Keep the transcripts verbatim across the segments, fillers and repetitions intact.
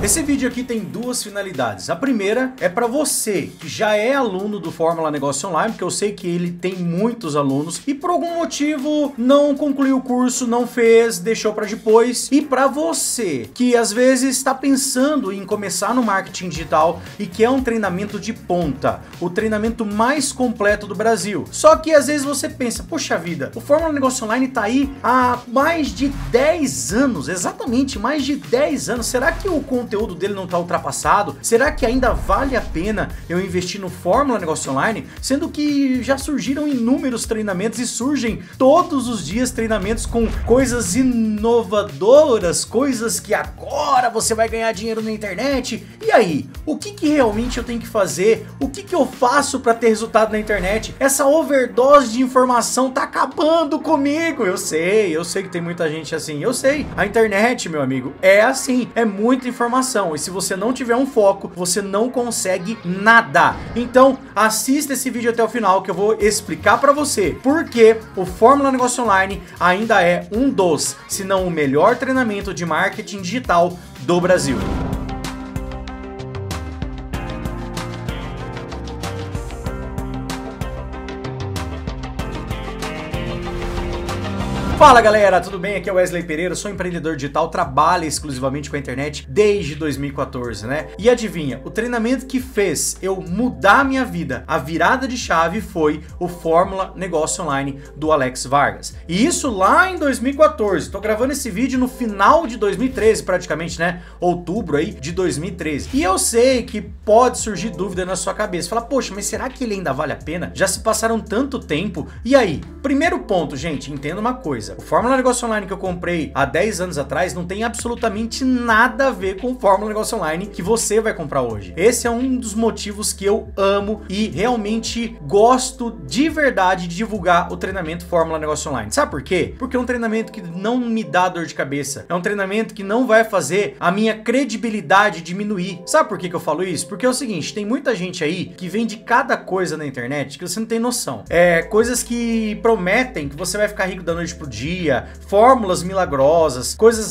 Esse vídeo aqui tem duas finalidades. A primeira é para você que já é aluno do Fórmula Negócio Online, porque eu sei que ele tem muitos alunos e por algum motivo não concluiu o curso, não fez, deixou para depois. E para você que às vezes está pensando em começar no marketing digital e que é um treinamento de ponta, o treinamento mais completo do Brasil. Só que às vezes você pensa, poxa vida, o Fórmula Negócio Online tá aí há mais de dez anos, exatamente mais de dez anos. Será que o conteúdo O conteúdo dele não está ultrapassado? Será que ainda vale a pena eu investir no Fórmula Negócio Online? Sendo que já surgiram inúmeros treinamentos e surgem todos os dias treinamentos com coisas inovadoras, coisas que agora você vai ganhar dinheiro na internet. E aí, o que que realmente eu tenho que fazer? O que que eu faço para ter resultado na internet? Essa overdose de informação tá acabando comigo. Eu sei, eu sei que tem muita gente assim, eu sei. A internet, meu amigo, é assim, é muita informação. E se você não tiver um foco, você não consegue nada. Então, assista esse vídeo até o final que eu vou explicar para você por que o Fórmula Negócio Online ainda é um dos, se não o melhor treinamento de marketing digital do Brasil. Fala galera, tudo bem? Aqui é o Wesley Pereira, sou empreendedor digital, trabalho exclusivamente com a internet desde dois mil e quatorze, né? E adivinha, o treinamento que fez eu mudar a minha vida, a virada de chave foi o Fórmula Negócio Online do Alex Vargas. E isso lá em dois mil e quatorze, tô gravando esse vídeo no final de dois mil e treze praticamente, né? Outubro aí de dois mil e treze. E eu sei que pode surgir dúvida na sua cabeça, fala, poxa, mas será que ele ainda vale a pena? Já se passaram tanto tempo. E aí? Primeiro ponto, gente, entenda uma coisa. O Fórmula Negócio Online que eu comprei há dez anos atrás não tem absolutamente nada a ver com o Fórmula Negócio Online que você vai comprar hoje. Esse é um dos motivos que eu amo e realmente gosto de verdade de divulgar o treinamento Fórmula Negócio Online. Sabe por quê? Porque é um treinamento que não me dá dor de cabeça. É um treinamento que não vai fazer a minha credibilidade diminuir. Sabe por que que eu falo isso? Porque é o seguinte, tem muita gente aí que vende cada coisa na internet que você não tem noção. É coisas que prometem que você vai ficar rico da noite pro dia, Dia, fórmulas milagrosas, coisas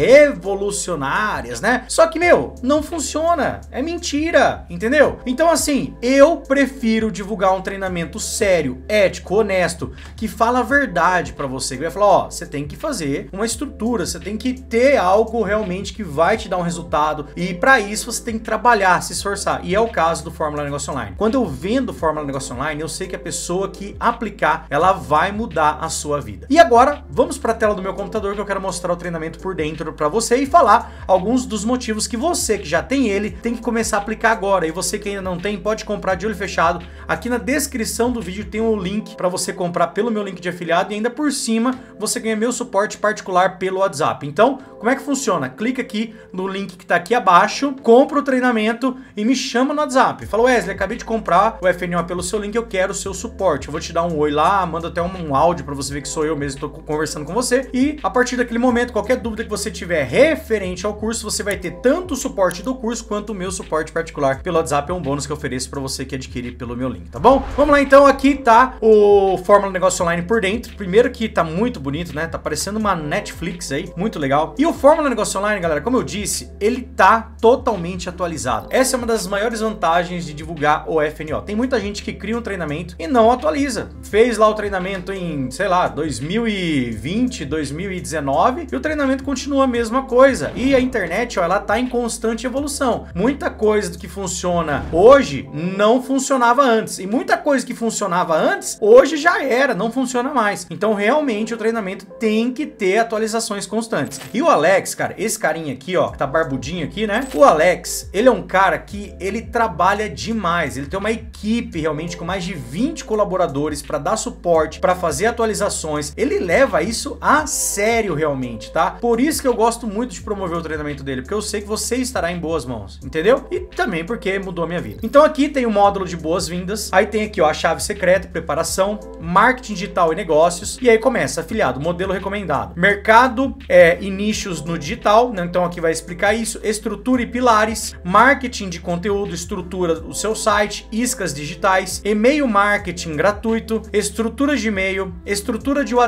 revolucionárias, né? Só que, meu, não funciona, é mentira, entendeu? Então, assim, eu prefiro divulgar um treinamento sério, ético, honesto, que fala a verdade pra você, que vai falar, ó, você tem que fazer uma estrutura, você tem que ter algo realmente que vai te dar um resultado e pra isso você tem que trabalhar, se esforçar, e é o caso do Fórmula Negócio Online. Quando eu vendo Fórmula Negócio Online, eu sei que a pessoa que aplicar, ela vai mudar a sua vida. E agora, vamos para a tela do meu computador que eu quero mostrar o treinamento por dentro para você e falar alguns dos motivos que você que já tem ele tem que começar a aplicar agora. E você que ainda não tem, pode comprar de olho fechado. Aqui na descrição do vídeo tem um link para você comprar pelo meu link de afiliado e ainda por cima você ganha meu suporte particular pelo WhatsApp. Então, como é que funciona? Clica aqui no link que está aqui abaixo, compra o treinamento e me chama no WhatsApp. Fala, Wesley, acabei de comprar o F N O pelo seu link, eu quero o seu suporte. Eu vou te dar um oi lá, manda até um, um áudio para você ver que sou eu mesmo, estou conversando com você, e a partir daquele momento, qualquer dúvida que você tiver referente ao curso, você vai ter tanto o suporte do curso quanto o meu suporte particular pelo WhatsApp, é um bônus que eu ofereço para você que adquirir pelo meu link, tá bom? Vamos lá então, aqui tá o Fórmula Negócio Online por dentro. Primeiro que tá muito bonito, né? Tá parecendo uma Netflix aí, muito legal. E o Fórmula Negócio Online, galera, como eu disse, ele tá totalmente atualizado. Essa é uma das maiores vantagens de divulgar o F N O. Tem muita gente que cria um treinamento e não atualiza. Fez lá o treinamento em, sei lá, dois mil e vinte, dois mil e dezenove e o treinamento continua a mesma coisa. E a internet, ó, ela tá em constante evolução. Muita coisa do que funciona hoje não funcionava antes. E muita coisa que funcionava antes, hoje já era, não funciona mais. Então, realmente, o treinamento tem que ter atualizações constantes. E o Alex, cara, esse carinha aqui, ó, que tá barbudinho aqui, né? O Alex, ele é um cara que ele trabalha demais. Ele tem uma equipe realmente com mais de vinte colaboradores para dar suporte, para fazer atualizações. Ele leva isso a sério realmente, tá? Por isso que eu gosto muito de promover o treinamento dele, porque eu sei que você estará em boas mãos, entendeu? E também porque mudou a minha vida. Então aqui tem o módulo de boas-vindas, aí tem aqui, ó, a chave secreta, preparação, marketing digital e negócios, e aí começa afiliado, modelo recomendado, mercado é, e nichos no digital, né? Então aqui vai explicar isso, estrutura e pilares, marketing de conteúdo, estrutura do seu site, iscas digitais, e-mail marketing gratuito, estrutura de e-mail, estrutura de WhatsApp,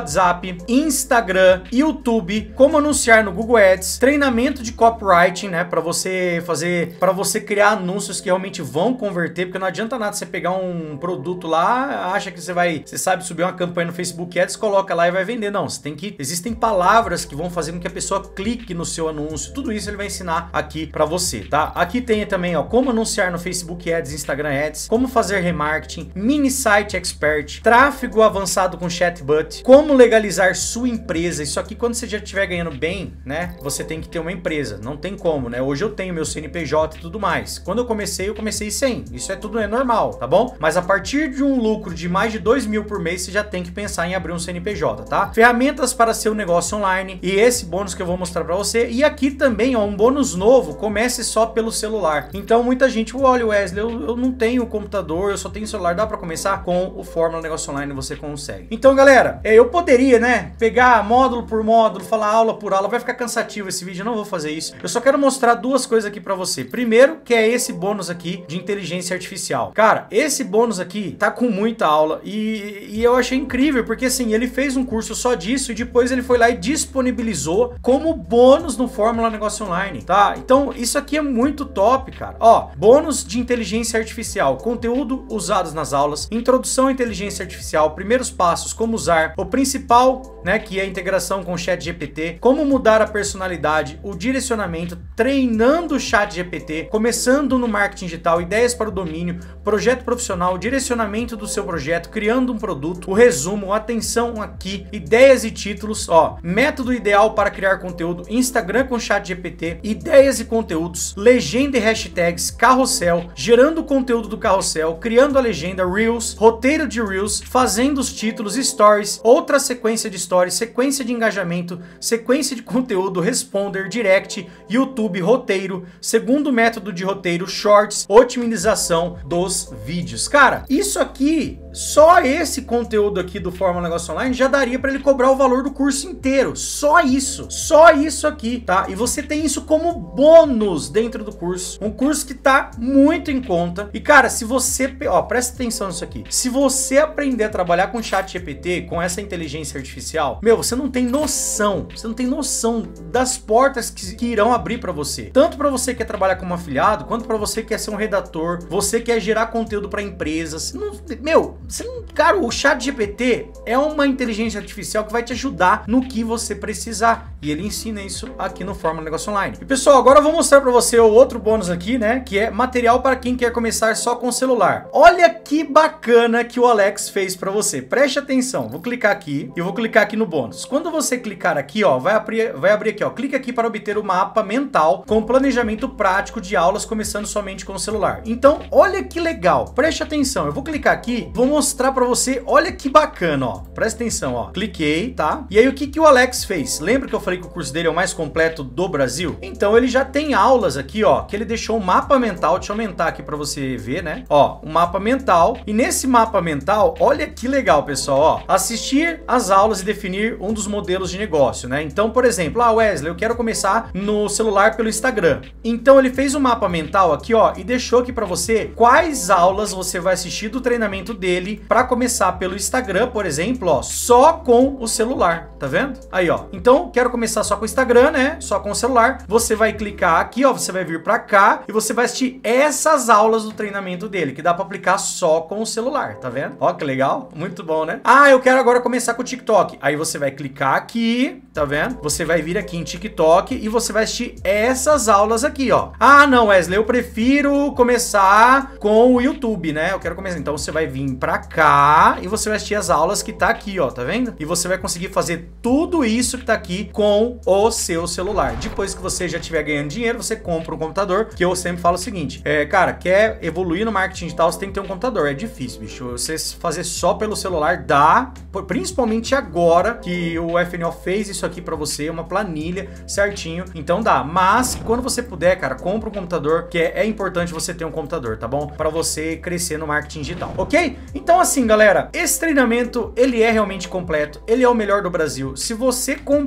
WhatsApp, Instagram, YouTube, como anunciar no Google Ads, treinamento de copywriting, né, para você fazer, para você criar anúncios que realmente vão converter, porque não adianta nada você pegar um produto lá, acha que você vai, você sabe subir uma campanha no Facebook Ads, coloca lá e vai vender. Não, você tem que, existem palavras que vão fazer com que a pessoa clique no seu anúncio. Tudo isso ele vai ensinar aqui para você, tá? Aqui tem também, ó, como anunciar no Facebook Ads, Instagram Ads, como fazer remarketing, mini site expert, tráfego avançado com chatbot, como legalizar sua empresa. Isso aqui quando você já estiver ganhando bem, né, você tem que ter uma empresa. Não tem como, né? Hoje eu tenho meu C N P J e tudo mais. Quando eu comecei, eu comecei sem. Isso é tudo é normal, tá bom? Mas a partir de um lucro de mais de dois mil por mês, você já tem que pensar em abrir um C N P J, tá? Ferramentas para seu negócio online e esse bônus que eu vou mostrar para você. E aqui também, ó, um bônus novo, comece só pelo celular. Então muita gente, olha Wesley, eu, eu não tenho computador, eu só tenho celular, dá para começar? Com o Fórmula Negócio Online você consegue. Então galera, eu poderia, né, pegar módulo por módulo, falar aula por aula, vai ficar cansativo esse vídeo, eu não vou fazer isso. Eu só quero mostrar duas coisas aqui para você. Primeiro, que é esse bônus aqui de inteligência artificial. Cara, esse bônus aqui tá com muita aula e, e eu achei incrível, porque assim, ele fez um curso só disso e depois ele foi lá e disponibilizou como bônus no Fórmula Negócio Online, tá? Então, isso aqui é muito top, cara. Ó, bônus de inteligência artificial, conteúdo usados nas aulas, introdução à inteligência artificial, primeiros passos, como usar, o principal, né, que é a integração com o ChatGPT, como mudar a personalidade, o direcionamento, treinando o ChatGPT, começando no marketing digital, ideias para o domínio, projeto profissional, direcionamento do seu projeto, criando um produto, o resumo, atenção aqui, ideias e títulos, ó, método ideal para criar conteúdo, Instagram com ChatGPT, ideias e conteúdos, legenda e hashtags, carrossel, gerando o conteúdo do carrossel, criando a legenda, Reels, roteiro de Reels, fazendo os títulos, Stories, outra sequência de Stories, sequência de engajamento, sequência de conteúdo, Responder, Direct, YouTube, roteiro, segundo método de roteiro, Shorts, otimização dos vídeos. Cara, isso aqui, só esse conteúdo aqui do Fórmula Negócio Online já daria para ele cobrar o valor do curso inteiro. Só isso, só isso aqui, tá? E você tem isso como bônus dentro do curso. Um curso que tá muito em conta. E cara, se você, ó, presta atenção nisso aqui. Se você aprender a trabalhar com ChatGPT, com essa inteligência artificial, meu, você não tem noção, você não tem noção das portas que, que irão abrir para você. Tanto para você que quer trabalhar como afiliado, quanto para você que quer ser um redator, você quer gerar conteúdo para empresas. Não, meu, você não, cara, o ChatGPT é uma inteligência artificial que vai te ajudar no que você precisar. E ele ensina isso aqui no Fórmula Negócio Online. E pessoal, agora eu vou mostrar para você o outro bônus aqui, né? Que é material para quem quer começar só com o celular. Olha que bacana que o Alex fez para você. Preste atenção. Vou clicar aqui e vou clicar aqui no bônus. Quando você clicar aqui, ó, vai abrir, vai abrir aqui, ó. Clica aqui para obter o mapa mental com planejamento prático de aulas começando somente com o celular. Então, olha que legal. Preste atenção. Eu vou clicar aqui, vou mostrar para você. Olha que bacana, ó. Presta atenção, ó. Cliquei, tá? E aí o que que o Alex fez? Lembra que eu falei que o curso dele é o mais completo do Brasil? Então ele já tem aulas aqui, ó, que ele deixou um mapa mental. Deixa eu aumentar aqui para você ver, né? Ó, um mapa mental. E nesse mapa mental, olha que legal, pessoal, ó. Assistir as aulas e definir um dos modelos de negócio, né? Então, por exemplo, ah, Wesley, eu quero começar no celular pelo Instagram. Então ele fez um mapa mental aqui, ó, e deixou aqui para você quais aulas você vai assistir do treinamento dele para começar pelo Instagram, por exemplo, ó, só com o celular, tá vendo? Aí, ó. Então, quero começar só com o Instagram, né? Só com o celular. Você vai clicar aqui, ó, você vai vir para cá e você vai assistir essas aulas do treinamento dele, que dá para aplicar só com o celular, tá vendo? Ó, que legal. Muito bom, né? Ah, eu quero agora começar com o TikTok. Aí você vai clicar aqui, tá vendo? Você vai vir aqui em TikTok e você vai assistir essas aulas aqui, ó. Ah, não, Wesley, eu prefiro começar com o YouTube, né? Eu quero começar. Então você vai vir para cá e você vai assistir as aulas que tá aqui, ó, tá vendo? E você vai conseguir fazer tudo isso que tá aqui com o seu celular. Depois que você já estiver ganhando dinheiro, você compra um computador, que eu sempre falo o seguinte, é, cara, quer evoluir no marketing digital, você tem que ter um computador. É difícil, bicho. Você fazer só pelo celular dá, principalmente agora que o F N O fez isso aqui pra você, uma planilha certinho, então dá. Mas quando você puder, cara, compra um computador, que é, é importante você ter um computador, tá bom? Pra você crescer no marketing digital, ok? Então assim, galera, esse treinamento, ele é realmente completo, ele é o melhor do Brasil. Se você comprar e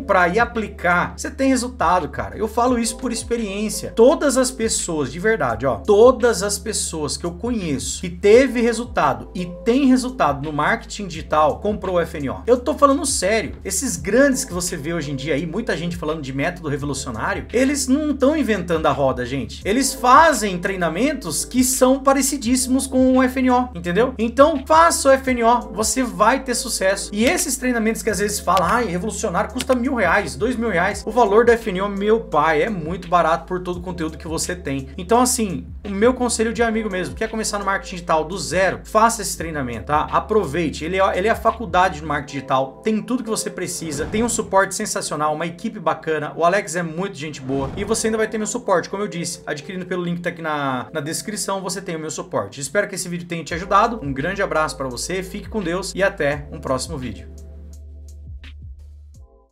aplicar, você tem resultado, cara. Eu falo isso por experiência. Todas as pessoas, de verdade, ó, todas as pessoas que eu conheço que teve resultado e tem resultado no marketing digital, comprou o F N O. Eu tô falando sério. Esses grandes que você vê hoje em dia aí, muita gente falando de método revolucionário, eles não estão inventando a roda, gente. Eles fazem treinamentos que são parecidíssimos com o F N O, entendeu? Então, faça o F N O, você vai ter sucesso. E esses treinamentos que às vezes falam, ai, revolucionário custa mil reais, dois mil reais. O valor do F N O, meu pai, é muito barato por todo o conteúdo que você tem. Então, assim, o meu conselho de amigo mesmo, quer começar no marketing digital do zero, faça esse treinamento, tá? Aproveite. Ele é, ele é a faculdade de marketing digital, tem tudo que você precisa, tem um suporte sensacional, uma equipe bacana, o Alex é muito gente boa e você ainda vai ter meu suporte, como eu disse, adquirindo pelo link que tá aqui na, na descrição, você tem o meu suporte. Espero que esse vídeo tenha te ajudado, um grande abraço para você, fique com Deus e até um próximo vídeo.